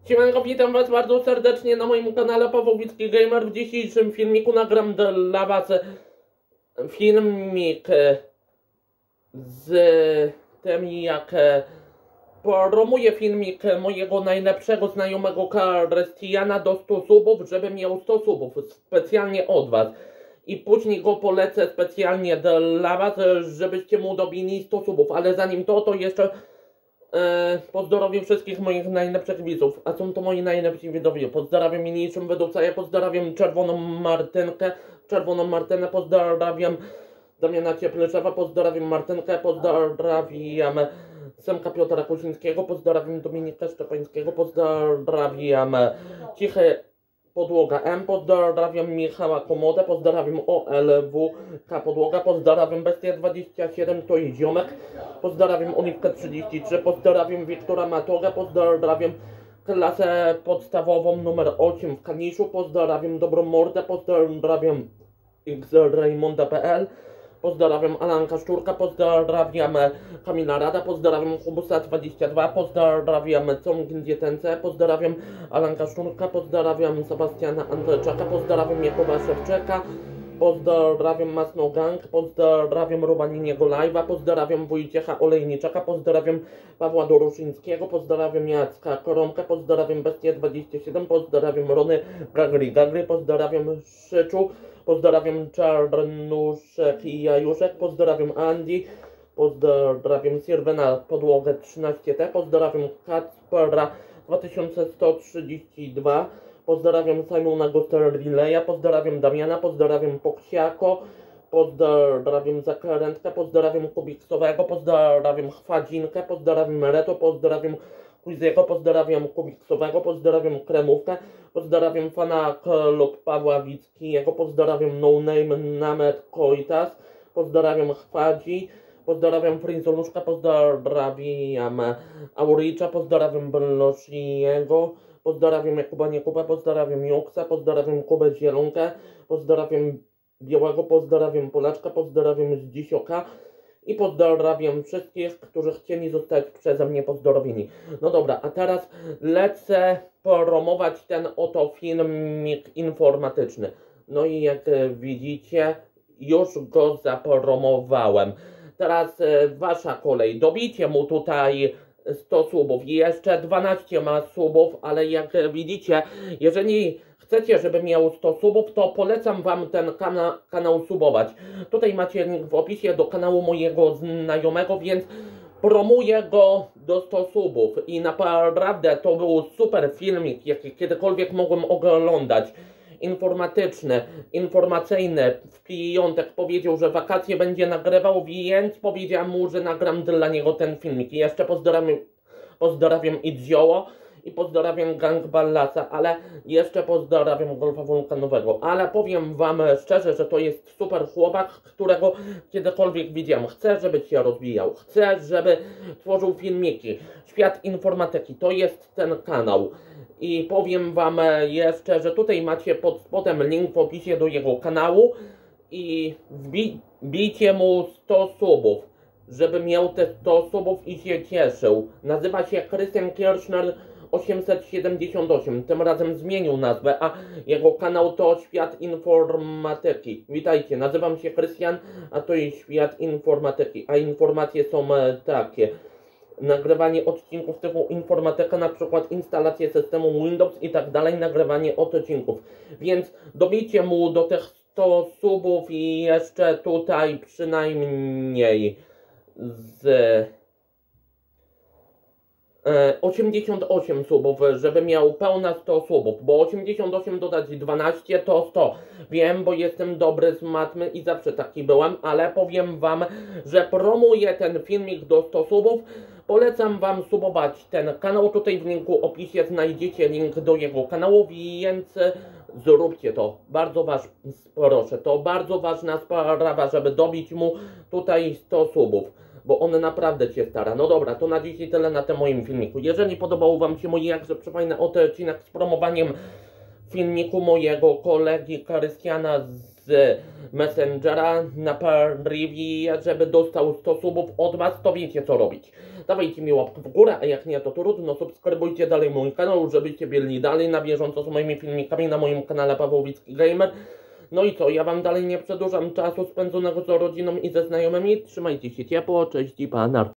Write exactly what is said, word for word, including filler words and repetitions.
Siemanko, witam was bardzo serdecznie na moim kanale Pawłowicki Gamer. W dzisiejszym filmiku nagram dla was filmik z tym, jak promuję filmik mojego najlepszego znajomego Krystiana do stu subów, żeby miał sto subów specjalnie od was. I później go polecę specjalnie dla was, żebyście mu dobili sto subów. Ale zanim to, to jeszcze e, pozdrowię wszystkich moich najlepszych widzów. A są to moi najlepsi widzowie. Pozdrawiam niniejszym wydawcę, pozdrawiam Czerwoną Martynkę, Czerwoną Martynę, pozdrawiam Damiana Cieplyszewa, pozdrawiam Martynkę, pozdrawiam Semka Piotra Kuzińskiego, pozdrawiam Dominika Szczepańskiego, pozdrawiam Cichy Podłoga M, pozdrawiam Michała Komodę, pozdrawiam O L W K Podłoga, pozdrawiam Bestia dwadzieścia siedem, to i ziomek, pozdrawiam Oliwkę trzydzieści trzy, pozdrawiam Wiktora Matoga, pozdrawiam klasę podstawową numer osiem w Kaniszu, pozdrawiam Dobrą Mordę, pozdrawiam X Raymonda kropka p l, pozdrawiam Alanka Szczurka, pozdrawiam Kamila Rada, pozdrawiam Hubusa dwadzieścia dwa, pozdrawiam Congin T N C, pozdrawiam Alanka Szczurka, pozdrawiam Sebastiana Andrzejczaka, pozdrawiam Jakuba Szewczeka, pozdrawiam Masno Gang, pozdrawiam Robaniniego Live'a, pozdrawiam Wojciecha Olejniczaka, pozdrawiam Pawła Doroszyńskiego, pozdrawiam Jacka Koromkę, pozdrawiam Bestię dwadzieścia siedem, pozdrawiam Rony Gagry Gagry, pozdrawiam Szyczu, pozdrawiam Czarnuszek i Jajuszek, pozdrawiam Andy, pozdrawiam Sirwena Podłogę trzynaście T, pozdrawiam Kacpera dwa tysiące sto trzydzieści dwa, pozdrawiam Simona Goster-Rileya, pozdrawiam Damiana, pozdrawiam Poksiako, pozdrawiam Zakrętkę, pozdrawiam Kubiksowego, pozdrawiam Chwadzinkę, pozdrawiam Reto, pozdrawiam Kuziego, pozdrawiam Kubiksowego, pozdrawiam Kremówkę, pozdrawiam Fana Klub Pawła Wickiego, pozdrawiam No Name Namet Koitas, pozdrawiam Chwadzi, pozdrawiam Frinzoluszka, pozdrawiam Auricza, pozdrawiam Bloshiego, pozdrawiam Jakuba Niekuba, pozdrawiam Juksa, pozdrawiam Kubę Zielonkę, pozdrawiam Białego, pozdrawiam Polaczka, pozdrawiam Zdzisioka i pozdrawiam wszystkich, którzy chcieli zostać przeze mnie pozdrowieni. No dobra, a teraz lecę promować ten oto filmik informatyczny. No i jak widzicie, już go zapromowałem. Teraz e, wasza kolej. Dobijcie mu tutaj sto subów. Jeszcze dwanaście ma subów, ale jak widzicie, jeżeli chcecie, żeby miał sto subów, to polecam wam ten kana kanał subować. Tutaj macie link w opisie do kanału mojego znajomego, więc promuję go do sto subów. I naprawdę to był super filmik, jaki kiedykolwiek mogłem oglądać. Informatyczny, informacyjny. W piątek powiedział, że wakacje będzie nagrywał, więc powiedziałem mu, że nagram dla niego ten filmik. I jeszcze pozdrawiam, pozdrawiam Idzioło i pozdrawiam Gang Ballasa, ale jeszcze pozdrawiam Golfa Wulkanowego. Ale powiem wam szczerze, że to jest super chłopak, którego kiedykolwiek widziałem. Chcę, żeby się rozwijał. Chcę, żeby tworzył filmiki. Świat informatyki, to jest ten kanał. I powiem wam jeszcze, że tutaj macie pod spodem link w opisie do jego kanału i wbijcie mu sto subów, żeby miał te sto subów i się cieszył. Nazywa się Krystian Kirchner osiemset siedemdziesiąt osiem, tym razem zmienił nazwę, a jego kanał to Świat Informatyki. Witajcie, nazywam się Krystian, a to jest Świat Informatyki, a informacje są takie. Nagrywanie odcinków typu informatyka, na przykład instalację systemu Windows i tak dalej, nagrywanie odcinków. Więc dobijcie mu do tych sto subów i jeszcze tutaj przynajmniej z e, osiemdziesiąt osiem subów, żeby miał pełna sto subów, bo osiemdziesiąt osiem dodać dwanaście to sto. Wiem, bo jestem dobry z matmy i zawsze taki byłem, ale powiem wam, że promuję ten filmik do stu subów. Polecam wam subować ten kanał, tutaj w linku opisie znajdziecie link do jego kanału, więc zróbcie to. Bardzo was proszę, to bardzo ważna sprawa, żeby dobić mu tutaj sto subów, bo on naprawdę się stara. No dobra, to na dzisiaj tyle na tym moim filmiku. Jeżeli podobał wam się mój jakże przefajny odcinek z promowaniem filmiku mojego kolegi Krystiana z z Messengera na privie, żeby dostał sto subów od was, to wiecie co robić. Dawajcie mi łapkę w górę, a jak nie to trudno, subskrybujcie dalej mój kanał, żebyście byli dalej na bieżąco z moimi filmikami na moim kanale Pawłowicki Gamer. No i co, ja wam dalej nie przedłużam czasu spędzonego z rodziną i ze znajomymi. Trzymajcie się ciepło, cześć i pa,